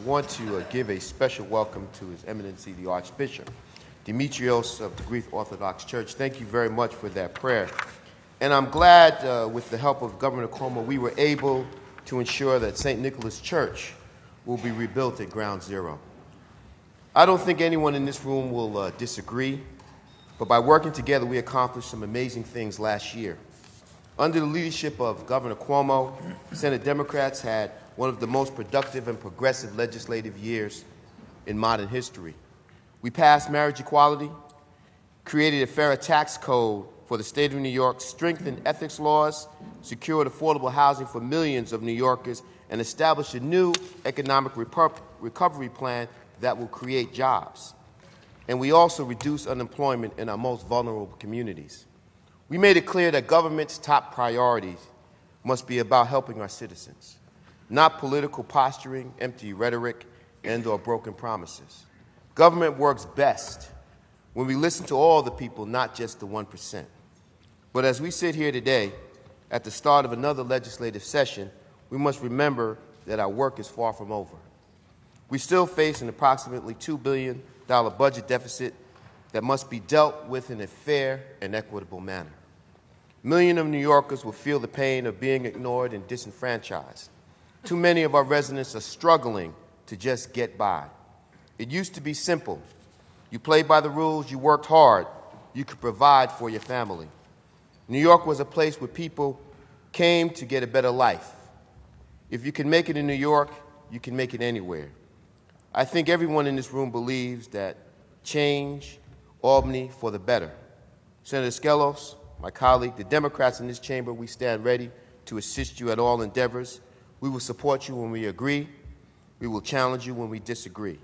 want to give a special welcome to His Eminency, the Archbishop Demetrios of the Greek Orthodox Church. Thank you very much for that prayer. And I'm glad, with the help of Governor Cuomo, we were able to ensure that St. Nicholas Church will be rebuilt at ground zero. I don't think anyone in this room will disagree, but by working together, we accomplished some amazing things last year. Under the leadership of Governor Cuomo, Senate Democrats had one of the most productive and progressive legislative years in modern history. We passed marriage equality, created a fairer tax code for the state of New York, strengthened ethics laws, secured affordable housing for millions of New Yorkers, and established a new economic recovery plan that will create jobs. And we also reduced unemployment in our most vulnerable communities. We made it clear that government's top priorities must be about helping our citizens, not political posturing, empty rhetoric, and/or broken promises. Government works best when we listen to all the people, not just the 1%. But as we sit here today, at the start of another legislative session, we must remember that our work is far from over. We still face an approximately $2 billion budget deficit that must be dealt with in a fair and equitable manner. Millions of New Yorkers will feel the pain of being ignored and disenfranchised. Too many of our residents are struggling to just get by. It used to be simple. You played by the rules, you worked hard, you could provide for your family. New York was a place where people came to get a better life. If you can make it in New York, you can make it anywhere. I think everyone in this room believes that change Albany for the better. Senator Skelos, my colleague, the Democrats in this chamber, we stand ready to assist you at all endeavors. We will support you when we agree. We will challenge you when we disagree.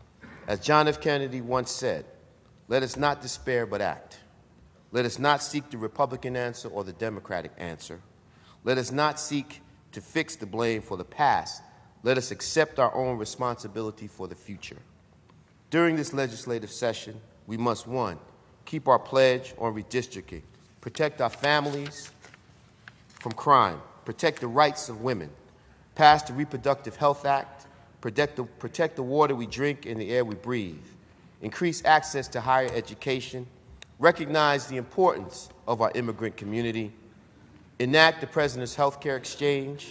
As John F. Kennedy once said, let us not despair but act. Let us not seek the Republican answer or the Democratic answer. Let us not seek to fix the blame for the past. Let us accept our own responsibility for the future. During this legislative session, we must, 1, keep our pledge on redistricting, protect our families from crime, protect the rights of women, pass the Reproductive Health Act, protect the water we drink and the air we breathe, increase access to higher education, recognize the importance of our immigrant community, enact the President's Health Care Exchange,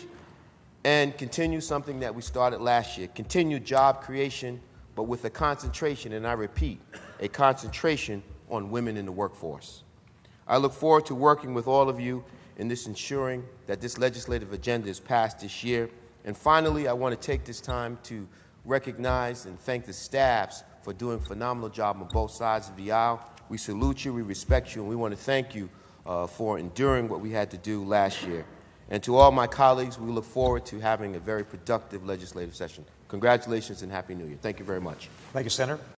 and continue something that we started last year, continue job creation, but with a concentration, and I repeat, a concentration on women in the workforce. I look forward to working with all of you in this ensuring that this legislative agenda is passed this year. And finally, I want to take this time to recognize and thank the staffs for doing a phenomenal job on both sides of the aisle. We salute you, we respect you, and we want to thank you for enduring what we had to do last year. And to all my colleagues, we look forward to having a very productive legislative session. Congratulations and Happy New Year. Thank you very much. Thank you, Senator.